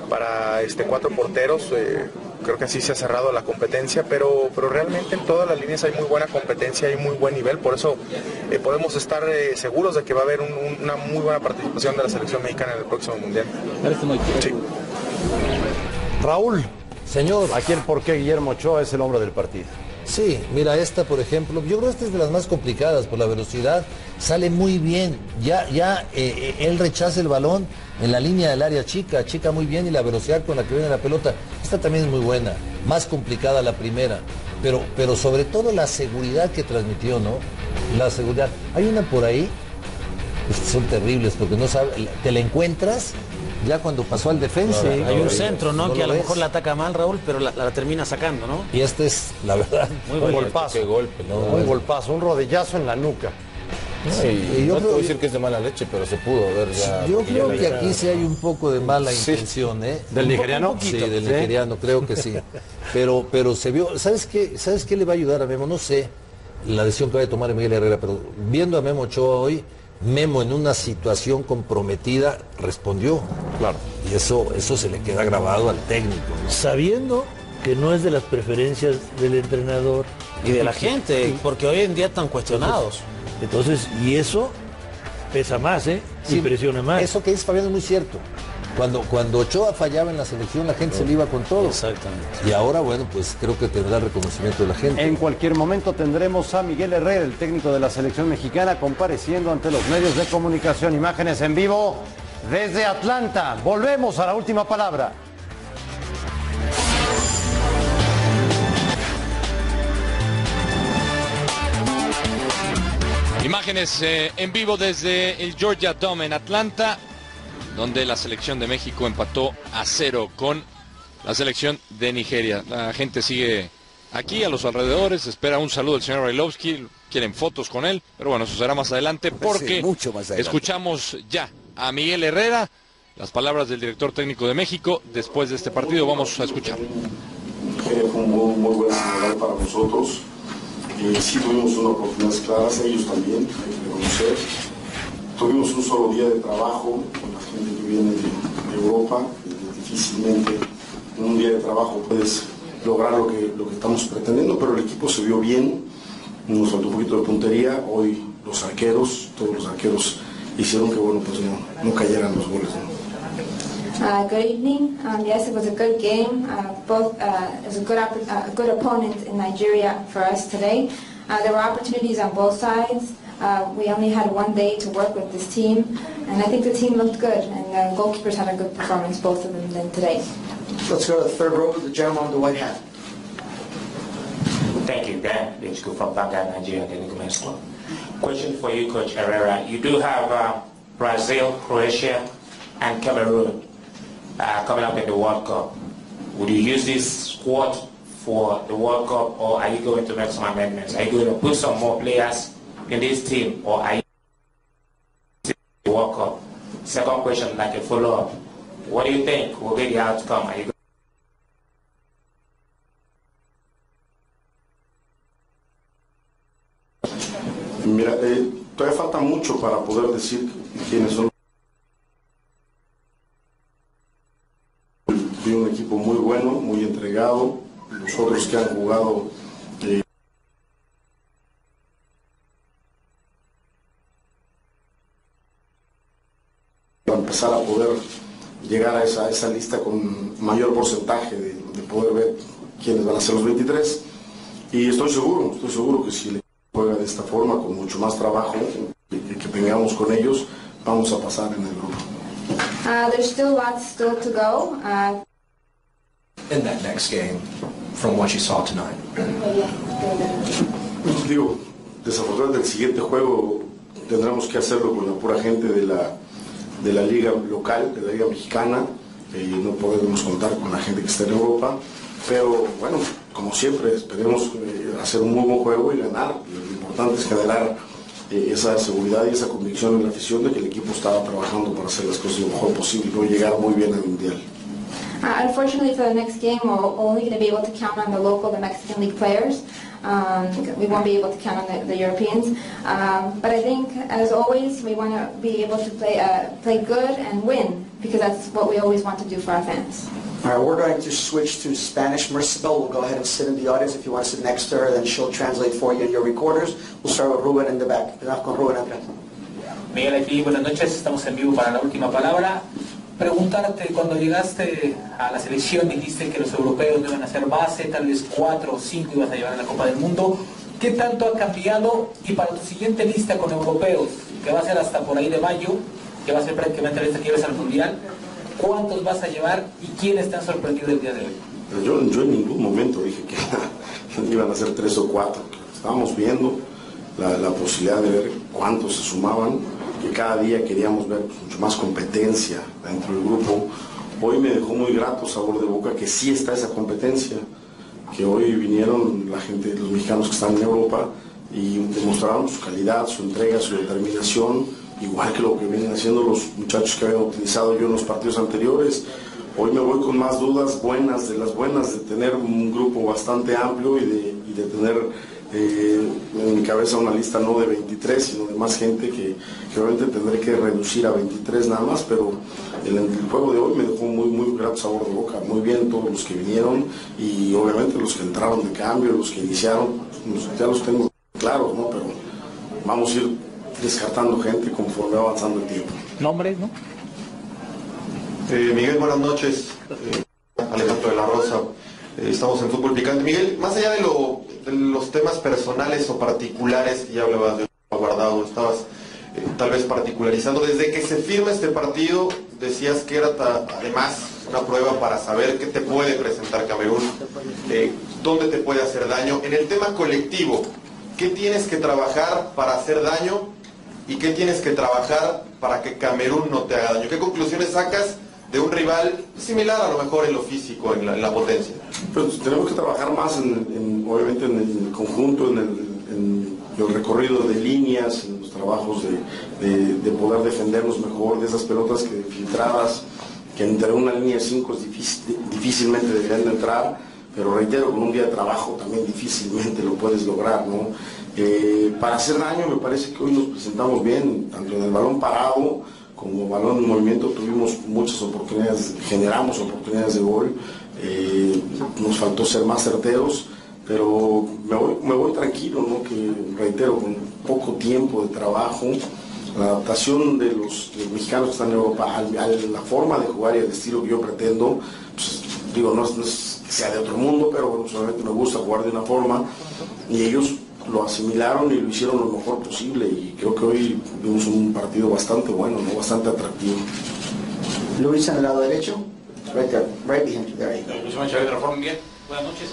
4 porteros. Creo que así se ha cerrado la competencia, pero realmente en todas las líneas hay muy buena competencia, hay muy buen nivel, por eso podemos estar seguros de que va a haber una muy buena participación de la selección mexicana en el próximo Mundial. Sí. Raúl, señor, aquí el por qué Guillermo Ochoa es el hombre del partido. Sí, mira, esta por ejemplo, yo creo que esta es de las más complicadas por la velocidad, sale muy bien, él rechaza el balón en la línea del área chica muy bien y la velocidad con la que viene la pelota, esta también es muy buena, más complicada la primera, pero sobre todo la seguridad que transmitió, ¿no? La seguridad, hay una por ahí, son terribles porque no sabe, te la encuentras ya cuando pasó al defensa. Sí, hay un centro, ¿no? Que a lo mejor la ataca mal Raúl, pero la termina sacando, ¿no? Y este es, la verdad, muy buen golpazo. Qué golpe, ¿no? Muy golpazo, un rodillazo en la nuca. Y yo no te voy a decir que es de mala leche, pero se pudo ver ya. Yo creo que aquí sí hay un poco de mala intención, ¿eh? ¿Del nigeriano? Sí, del nigeriano, creo que sí. Pero se vio, ¿sabes qué le va a ayudar a Memo? No sé la decisión que vaya a tomar Miguel Herrera, pero viendo a Memo Ochoa hoy, Memo en una situación comprometida respondió. Claro. Y eso se le queda grabado al técnico, ¿no? Sabiendo que no es de las preferencias del entrenador. Y de la gente, porque hoy en día están cuestionados. Entonces, y eso pesa más, ¿eh? Sí, y presiona más. Eso que dice Fabián es muy cierto. Cuando Ochoa fallaba en la selección, la gente se le iba con todo. Exactamente. Y ahora, bueno, pues creo que tendrá el reconocimiento de la gente. En cualquier momento tendremos a Miguel Herrera, el técnico de la selección mexicana, compareciendo ante los medios de comunicación. Imágenes en vivo desde Atlanta. Volvemos a la última palabra. Imágenes en vivo desde el Georgia Dome en Atlanta, donde la selección de México empató a 0 con la selección de Nigeria. La gente sigue aquí a los alrededores, espera un saludo del señor Brailovsky, quieren fotos con él, pero bueno, eso será más adelante porque mucho más adelante. Escuchamos ya a Miguel Herrera, las palabras del director técnico de México después de este partido. Vamos a escuchar. Fue un muy buen señal para nosotros. Sí tuvimos unas oportunidades claras, ellos también, hay que reconocer. Tuvimos un solo día de trabajo con la gente que viene de Europa. Difícilmente en un día de trabajo puedes lograr lo que estamos pretendiendo, pero el equipo se vio bien, nos faltó un poquito de puntería. Hoy los arqueros, todos los arqueros hicieron que bueno, pues no cayeran los goles, ¿no? Good evening. Yes, it was a good game. It was a good opponent in Nigeria for us today. There were opportunities on both sides. We only had one day to work with this team, and I think the team looked good, and the goalkeepers had a good performance, both of them, then today. Let's go to the third row with the gentleman on the white hat. Thank you, Dan Lynchko from Banga, Nigeria, the Nicolas Club. Question for you, Coach Herrera. You do have Brazil, Croatia, and Cameroon coming up in the World Cup. Would you use this squad for the World Cup, or are you going to make some amendments? Are you going to put some more players in this team, or are you the World Cup? Second question, like a follow-up. What do you think will be the outcome? Are you Mira, todavía falta mucho para poder decir quiénes son. Vi un equipo muy bueno, muy entregado. Los otros que han jugado para empezar a poder llegar a esa lista con mayor porcentaje de poder ver quiénes van a ser los 23. Y estoy seguro que si le juega de esta forma, con mucho más trabajo que tengamos con ellos, vamos a pasar en el grupo. There's still lots still to go. In that next game, from what you saw tonight. Digo, desafortunadamente el siguiente juego tendremos que hacerlo con la pura gente de la liga local, de la liga mexicana, y no podemos contar con la gente que está en Europa, pero bueno, como siempre, esperemos hacer un muy buen juego y ganar. Lo importante es generar esa seguridad y esa convicción en la afición de que el equipo estaba trabajando para hacer las cosas lo mejor posible y llegar muy bien al Mundial. Unfortunately, for the next game, we're only going to be able to count on the Mexican League players. We won't be able to count on the Europeans. But I think, as always, we want to be able to play good and win, because that's what we always want to do for our fans. All right, we're going to switch to Spanish. Marcel will go ahead and sit in the audience if you want to sit next to her, then she'll translate for you in your recorders. We'll start with Ruben in the back. Con Ruben atrás. Miguel, aquí, buenas noches, estamos en vivo para la última palabra. Preguntarte, cuando llegaste a la selección dijiste que los europeos no iban a ser base, tal vez 4 o 5 ibas a llevar a la Copa del Mundo. ¿Qué tanto ha cambiado? Y para tu siguiente lista con europeos, que va a ser hasta por ahí de mayo, que va a ser prácticamente la lista que lleves al Mundial, ¿cuántos vas a llevar y quiénes te han sorprendido el día de hoy? Yo en ningún momento dije que iban a ser 3 o 4. Estábamos viendo la posibilidad de ver cuántos se sumaban, que cada día queríamos ver mucho más competencia dentro del grupo. Hoy me dejó muy grato sabor de boca que sí está esa competencia, que hoy vinieron la gente, los mexicanos que están en Europa, y demostraron su calidad, su entrega, su determinación, igual que lo que vienen haciendo los muchachos que habían utilizado yo en los partidos anteriores. Hoy me voy con más dudas buenas, de las buenas, de tener un grupo bastante amplio y de tener en mi cabeza una lista no de 23, sino de más gente que obviamente tendré que reducir a 23 nada más, pero el juego de hoy me dejó muy grato sabor de boca. Muy bien todos los que vinieron y obviamente los que entraron de cambio, los que iniciaron, ya los tengo claros, ¿no? Pero vamos a ir descartando gente conforme va avanzando el tiempo. ¿Nombres, no? Miguel, buenas noches. Alejandro de la Rosa. Estamos en Fútbol Picante. Miguel, más allá de los temas personales o particulares, ya hablabas de Guardado, estabas tal vez particularizando, desde que se firma este partido, decías que era además una prueba para saber qué te puede presentar Camerún, dónde te puede hacer daño. En el tema colectivo, ¿qué tienes que trabajar para hacer daño y qué tienes que trabajar para que Camerún no te haga daño? ¿Qué conclusiones sacas de un rival similar a lo mejor en lo físico, en la potencia? Pues tenemos que trabajar más obviamente en el conjunto, en los recorridos de líneas, en los trabajos de poder defendernos mejor de esas pelotas que filtradas, que entre una línea de 5 difícilmente deberían de entrar, pero reitero, con un día de trabajo también difícilmente lo puedes lograr, ¿no? Para hacer daño me parece que hoy nos presentamos bien, tanto en el balón parado como balón en movimiento, tuvimos muchas oportunidades, generamos oportunidades de gol, nos faltó ser más certeros, pero me voy tranquilo, ¿no? Que reitero, con poco tiempo de trabajo, la adaptación de los mexicanos que están en Europa a la forma de jugar y al estilo que yo pretendo, pues, digo, no es que sea de otro mundo, pero bueno, solamente me gusta jugar de una forma, y ellos lo asimilaron y lo hicieron lo mejor posible, y creo que hoy vimos un partido bastante bueno, ¿no? Bastante atractivo. Luis en el lado derecho, right there, right behind you, there you go. Buenas noches.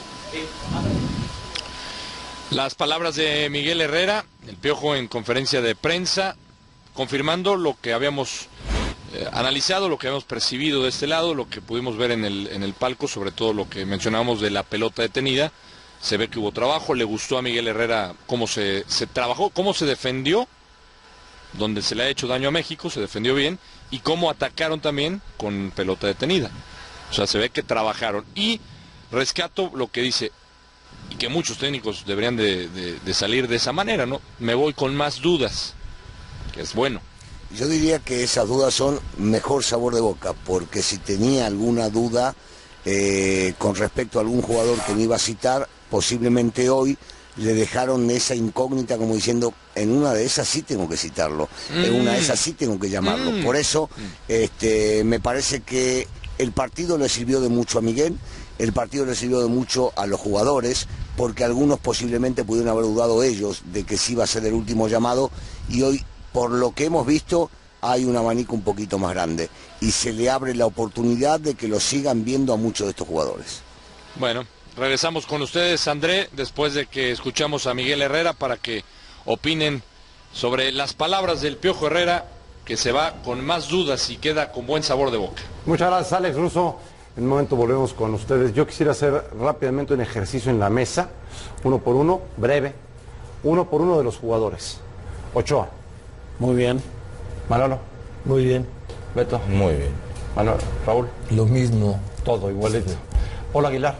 Las palabras de Miguel Herrera, el Piojo en conferencia de prensa, confirmando lo que habíamos analizado, lo que habíamos percibido de este lado, lo que pudimos ver en el palco, sobre todo lo que mencionábamos de la pelota detenida. Se ve que hubo trabajo, le gustó a Miguel Herrera cómo se trabajó, cómo se defendió, donde se le ha hecho daño a México, se defendió bien, y cómo atacaron también con pelota detenida. O sea, se ve que trabajaron. Y rescato lo que dice, y que muchos técnicos deberían de salir de esa manera, ¿no? Me voy con más dudas, que es bueno. Yo diría que esas dudas son mejor sabor de boca, porque si tenía alguna duda con respecto a algún jugador que me iba a citar, posiblemente hoy le dejaron esa incógnita como diciendo, en una de esas sí tengo que citarlo, en una de esas sí tengo que llamarlo. Por eso me parece que el partido le sirvió de mucho a Miguel, el partido le sirvió de mucho a los jugadores, porque algunos posiblemente pudieron haber dudado ellos de que sí iba a ser el último llamado, y hoy, por lo que hemos visto, hay un abanico un poquito más grande y se le abre la oportunidad de que lo sigan viendo a muchos de estos jugadores. Bueno, regresamos con ustedes, André, después de que escuchamos a Miguel Herrera para que opinen sobre las palabras del Piojo Herrera, que se va con más dudas y queda con buen sabor de boca. Muchas gracias, Alex Russo. En un momento volvemos con ustedes. Yo quisiera hacer rápidamente un ejercicio en la mesa, uno por uno, breve, uno por uno de los jugadores. Ochoa. Muy bien. Manolo. Muy bien. Beto. Muy bien. Manolo. Raúl. Lo mismo. Todo igualito. Sí. Paul Aguilar.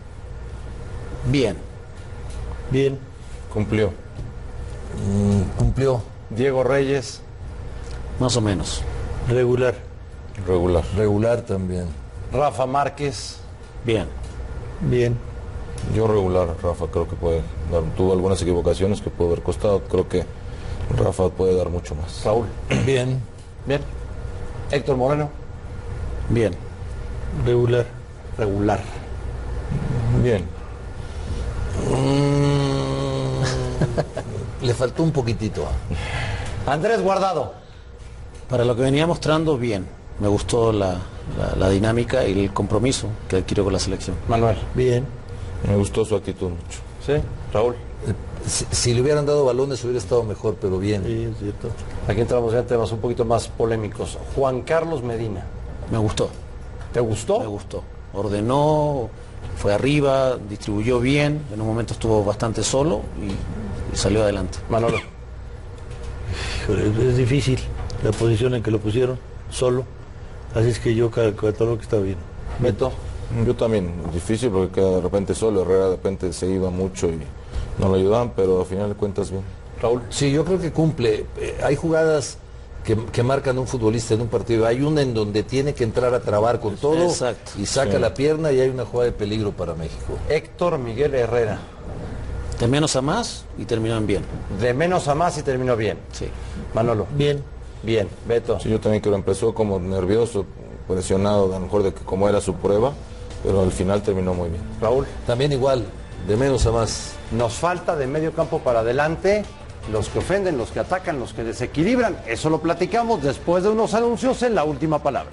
Bien. Bien. Cumplió. Cumplió. Diego Reyes. Más o menos. Regular. Regular. Regular también. Rafa Márquez. Bien. Bien. Yo regular, Rafa, creo que tuvo algunas equivocaciones que pudo haber costado, creo que Rafa puede dar mucho más. Raúl. Bien. Bien. Héctor Moreno. Bien. Regular. Regular. Bien. Le faltó un poquitito. Andrés Guardado. Para lo que venía mostrando, bien. Me gustó la dinámica y el compromiso que adquirió con la selección. Manuel. Bien. Me gustó su actitud mucho. Sí. Raúl. Si le hubieran dado balones hubiera estado mejor, pero bien. Sí, es cierto. Aquí entramos ya en temas un poquito más polémicos. Juan Carlos Medina. Me gustó. ¿Te gustó? Me gustó. Ordenó, fue arriba, distribuyó bien, en un momento estuvo bastante solo y salió adelante. Manolo. Híjole, es difícil la posición en que lo pusieron, solo. Así es que yo catalogo que está bien. Beto. Yo también, difícil porque queda de repente solo, Herrera de repente se iba mucho y no lo ayudaban, pero al final de cuentas bien. Raúl. Sí, yo creo que cumple. Hay jugadas que marcan un futbolista en un partido. Hay una en donde tiene que entrar a trabar con todo. Exacto. Y saca la pierna y hay una jugada de peligro para México. Héctor Miguel Herrera. De menos a más y terminó en bien. De menos a más y terminó bien. Sí. Manolo. Bien. Bien. Beto. Sí, yo también creo que empezó como nervioso, presionado, a lo mejor de que como era su prueba, pero al final terminó muy bien. Raúl. También igual, de menos a más. Nos falta de medio campo para adelante los que ofenden, los que atacan, los que desequilibran. Eso lo platicamos después de unos anuncios en La Última Palabra.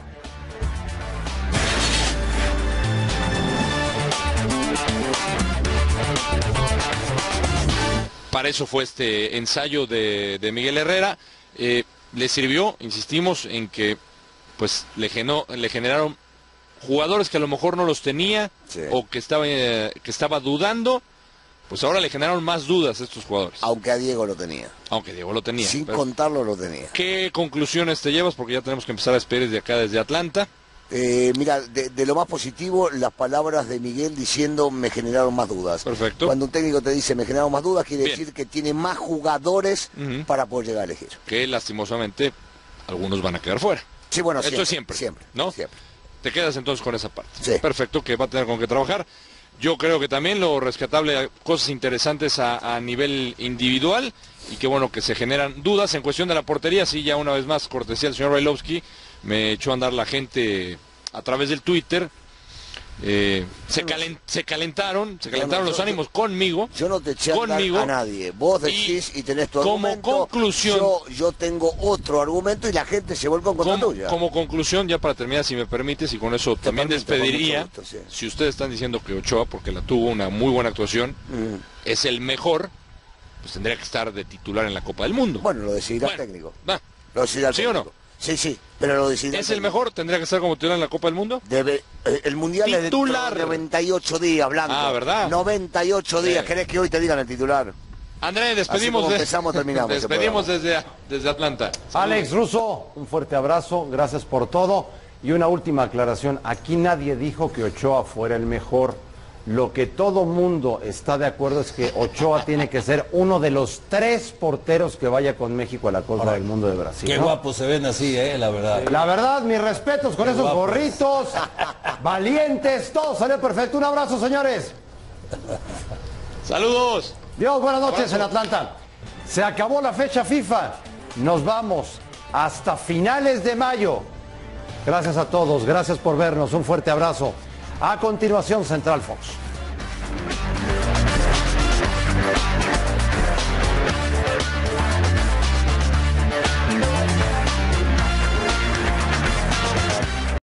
Para eso fue este ensayo de Miguel Herrera. Le sirvió, insistimos, en que pues le generaron jugadores que a lo mejor no los tenía, sí, o que estaba dudando, pues ahora le generaron más dudas a estos jugadores. Aunque a Diego lo tenía. Aunque Diego lo tenía. Sin contarlo lo tenía. ¿Qué conclusiones te llevas? Porque ya tenemos que empezar a despedir de acá, desde Atlanta. Mira, de lo más positivo, las palabras de Miguel diciendo me generaron más dudas. Perfecto. Cuando un técnico te dice me generaron más dudas, quiere decir que tiene más jugadores para poder llegar a elegir. Que lastimosamente algunos van a quedar fuera. Sí, bueno, esto es siempre, ¿no? Siempre. Te quedas entonces con esa parte. Sí. Perfecto, que va a tener con qué trabajar. Yo creo que también lo rescatable, cosas interesantes a nivel individual, y qué bueno que se generan dudas en cuestión de la portería. Sí, ya una vez más, cortesía del señor Brailovsky, me echó a andar la gente a través del Twitter. Se calentaron los ánimos conmigo. Yo no te eché a andar a nadie. Vos decís y tenés tu argumento. Como conclusión, yo tengo otro argumento y la gente se vuelve contra tuya. Como conclusión, ya para terminar, si me permites, y con eso también despediría, gusto, sí. Si ustedes están diciendo que Ochoa, porque la tuvo una muy buena actuación, es el mejor, pues tendría que estar de titular en la Copa del Mundo. Bueno, lo decidirá el técnico. Lo decide ¿Sí o no? Sí, pero lo decide. ¿Es el mejor? ¿Tendría que ser como titular en la Copa del Mundo? El Mundial titular. Es de 98 días, Blanco. Ah, ¿verdad? 98 días. ¿Querés que hoy te digan el titular? André, despedimos. Terminamos. Despedimos desde Atlanta. Alex Russo, un fuerte abrazo, gracias por todo. Y una última aclaración, aquí nadie dijo que Ochoa fuera el mejor. Lo que todo mundo está de acuerdo es que Ochoa tiene que ser uno de los 3 porteros que vaya con México a la Copa del Mundo de Brasil. Qué guapos se ven así, la verdad. La verdad, mis respetos con Qué esos guapos. gorritos, valientes, todo salió perfecto. Un abrazo, señores. Saludos. Dios, buenas noches en Atlanta. Se acabó la fecha FIFA. Nos vamos hasta finales de mayo. Gracias a todos, gracias por vernos. Un fuerte abrazo. A continuación, Central Fox.